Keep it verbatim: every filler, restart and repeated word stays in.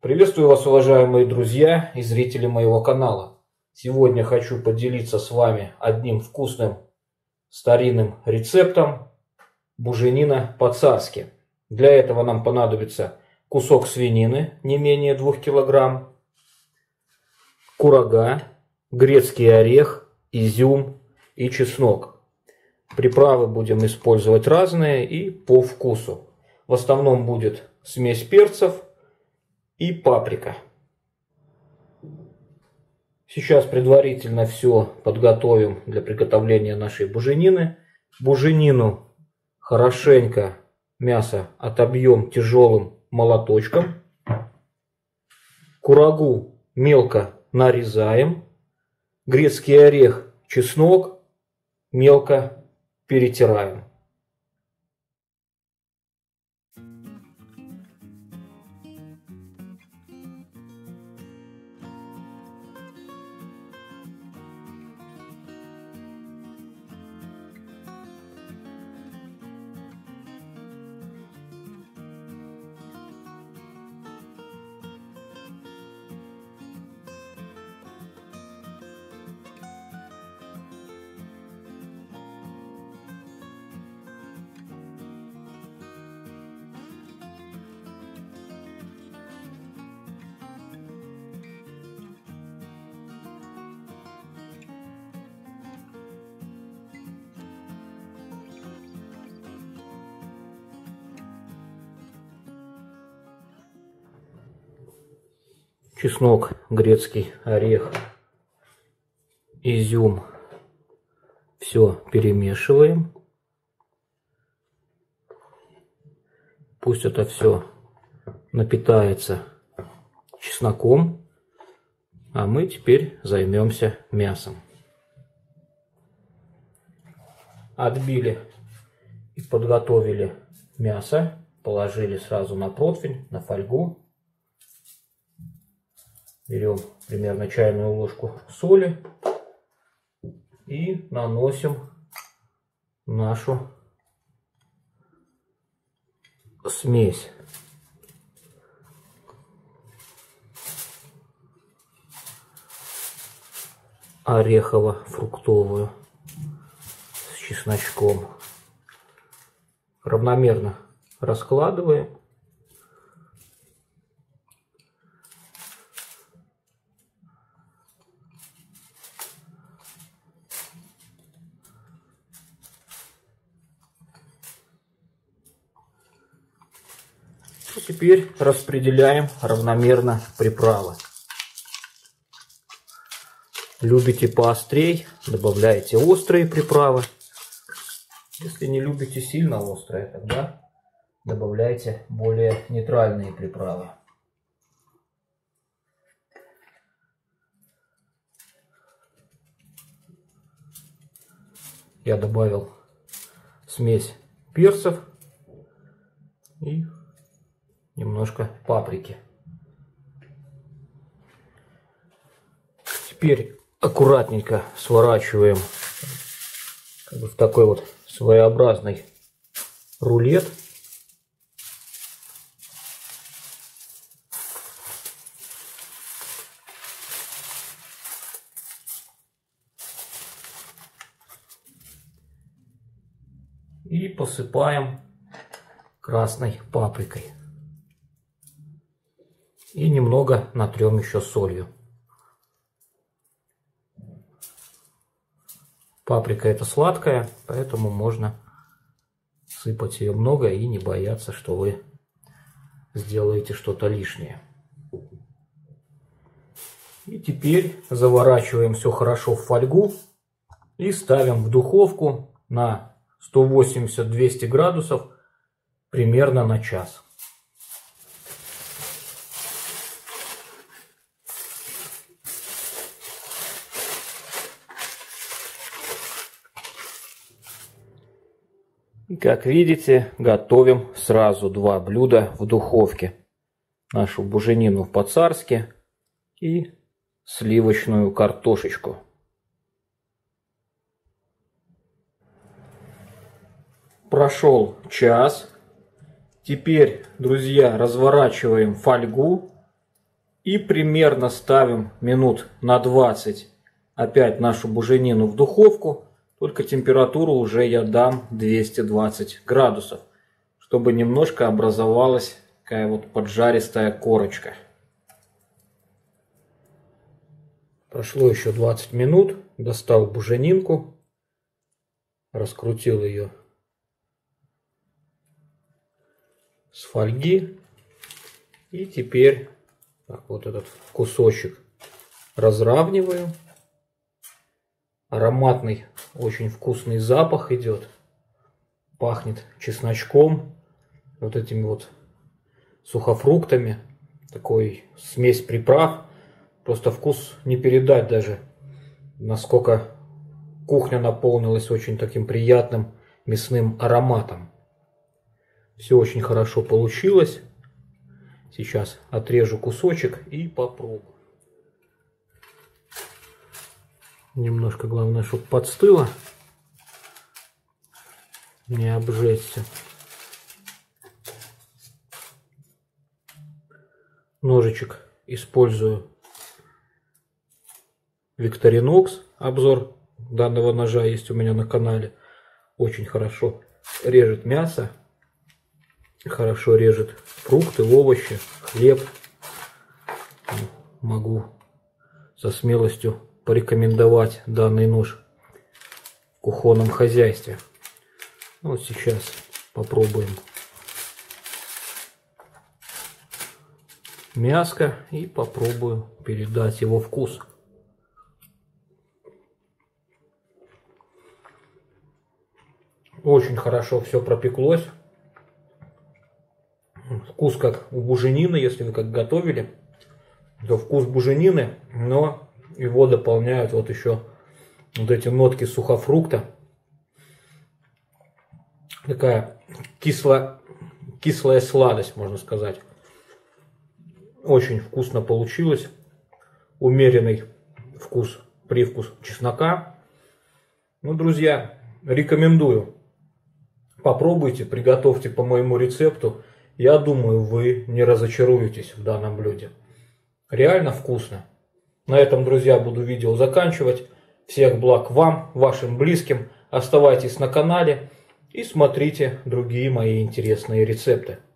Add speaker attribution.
Speaker 1: Приветствую вас, уважаемые друзья и зрители моего канала. Сегодня хочу поделиться с вами одним вкусным старинным рецептом буженина по-царски. Для этого нам понадобится кусок свинины не менее двух килограмм, курага, грецкий орех, изюм и чеснок. Приправы будем использовать разные и по вкусу. В основном будет смесь перцев и паприка. Сейчас предварительно все подготовим для приготовления нашей буженины. Буженину хорошенько мясо отобьем тяжелым молоточком. Курагу мелко нарезаем. Грецкий орех, чеснок мелко перетираем. Чеснок, грецкий орех, изюм. Все перемешиваем. Пусть это все напитается чесноком. А мы теперь займемся мясом. Отбили и подготовили мясо. Положили сразу на противень, на фольгу. Берем примерно чайную ложку соли и наносим нашу смесь. Орехово-фруктовую с чесночком. Равномерно раскладываем. Теперь распределяем равномерно приправы. Любите поострей, добавляйте острые приправы. Если не любите сильно острые, тогда добавляйте более нейтральные приправы. Я добавил смесь перцев и немножко паприки. Теперь аккуратненько сворачиваем как бы в такой вот своеобразный рулет. И посыпаем красной паприкой. И немного натрем еще солью. Паприка это сладкая, поэтому можно сыпать ее много и не бояться, что вы сделаете что-то лишнее. И теперь заворачиваем все хорошо в фольгу и ставим в духовку на сто восемьдесят — двести градусов примерно на час. И как видите, готовим сразу два блюда в духовке. Нашу буженину по-царски и сливочную картошечку. Прошел час. Теперь, друзья, разворачиваем фольгу И примерно ставим минут на двадцать опять нашу буженину в духовку. Только температуру уже я дам двести двадцать градусов, чтобы немножко образовалась такая вот поджаристая корочка. Прошло еще двадцать минут. Достал буженинку, раскрутил ее с фольги. И теперь так, вот этот кусочек разравниваю. Ароматный, очень вкусный запах идет. Пахнет чесночком, вот этими вот сухофруктами. Такой смесь приправ. Просто вкус не передать даже, насколько кухня наполнилась очень таким приятным мясным ароматом. Все очень хорошо получилось. Сейчас отрежу кусочек и попробую. Немножко главное, чтобы подстыло, не обжечься. Ножичек использую Victorinox. Обзор данного ножа есть у меня на канале. Очень хорошо режет мясо, хорошо режет фрукты, овощи, хлеб. Могу со смелостью порекомендовать данный нож в кухонном хозяйстве. Вот сейчас попробуем мяско и попробую передать его вкус. Очень хорошо все пропеклось. Вкус как у буженины, если вы как готовили, то вкус буженины, но его дополняют вот еще вот эти нотки сухофрукта. Такая кисло, кислая сладость, можно сказать. Очень вкусно получилось. Умеренный вкус, привкус чеснока. Ну, друзья, рекомендую. Попробуйте, приготовьте по моему рецепту. Я думаю, вы не разочаруетесь в данном блюде. Реально вкусно. На этом, друзья, буду видео заканчивать. Всех благ вам, вашим близким. Оставайтесь на канале и смотрите другие мои интересные рецепты.